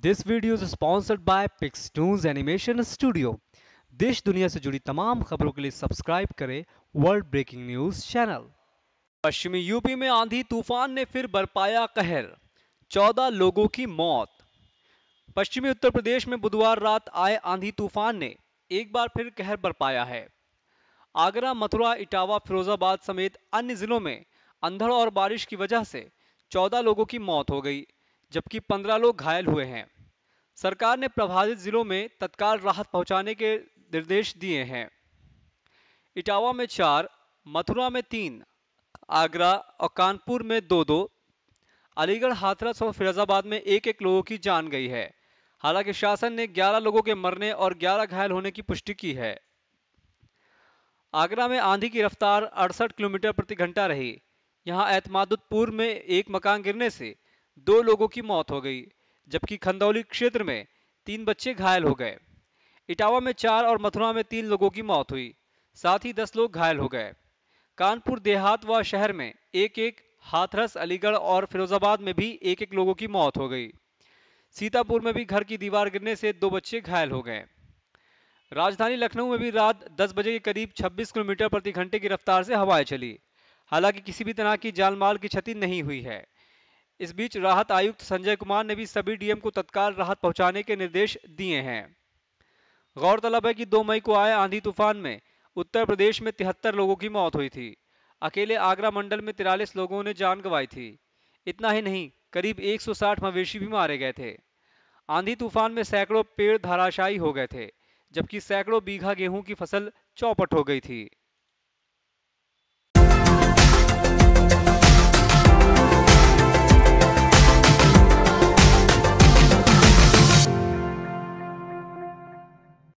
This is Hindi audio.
This video is sponsored by Pixtoonz Animation Studio। देश दुनिया से जुड़ी तमाम खबरों के लिए सब्सक्राइब करें वर्ल्ड ब्रेकिंग न्यूज चैनल। पश्चिमी यूपी में आंधी तूफान ने फिर बरपाया कहर, 14 लोगों की मौत। पश्चिमी उत्तर प्रदेश में बुधवार रात आए आंधी तूफान ने एक बार फिर कहर बरपाया है। आगरा, मथुरा, इटावा, फिरोजाबाद समेत अन्य जिलों में अंधड़ और बारिश की वजह से 14 लोगों की मौत हो गई, जबकि 15 लोग घायल हुए हैं। सरकार ने प्रभावित जिलों में तत्काल राहत पहुंचाने के निर्देश दिए हैं। इटावा में 4, मथुरा में 3, आगरा और कानपुर में 2-2, अलीगढ़, हाथरस और फिरोजाबाद में 1-1 लोगों की जान गई है। हालांकि शासन ने 11 लोगों के मरने और 11 घायल होने की पुष्टि की है। आगरा में आंधी की रफ्तार 68 किलोमीटर प्रति घंटा रही। यहां एतमादुद्दपुर में एक मकान गिरने से 2 लोगों की मौत हो गई, जबकि खंदौली क्षेत्र में 3 बच्चे घायल हो गए। इटावा में 4 और मथुरा में 3 लोगों की मौत हुई, साथ ही 10 लोग घायल हो गए। कानपुर देहात व शहर में 1-1, हाथरस, अलीगढ़ और फिरोजाबाद में भी 1-1 लोगों की मौत हो गई। सीतापुर में भी घर की दीवार गिरने से 2 बच्चे घायल हो गए। राजधानी लखनऊ में भी रात 10 बजे के करीब 26 किलोमीटर प्रति घंटे की रफ्तार से हवाएं चली। हालांकि किसी भी तरह की जानमाल की क्षति नहीं हुई है। इस बीच राहत आयुक्त संजय कुमार ने भी सभी डीएम को तत्काल राहत पहुंचाने के निर्देश दिए हैं। गौरतलब है कि 2 मई को आए आंधी तूफान में उत्तर प्रदेश में 73 लोगों की मौत हुई थी। अकेले आगरा मंडल में 43 लोगों ने जान गंवाई थी। इतना ही नहीं, करीब 160 मवेशी भी मारे गए थे। आंधी तूफान में सैकड़ों पेड़ धराशायी हो गए थे, जबकि सैकड़ों बीघा गेहूं की फसल चौपट हो गई थी।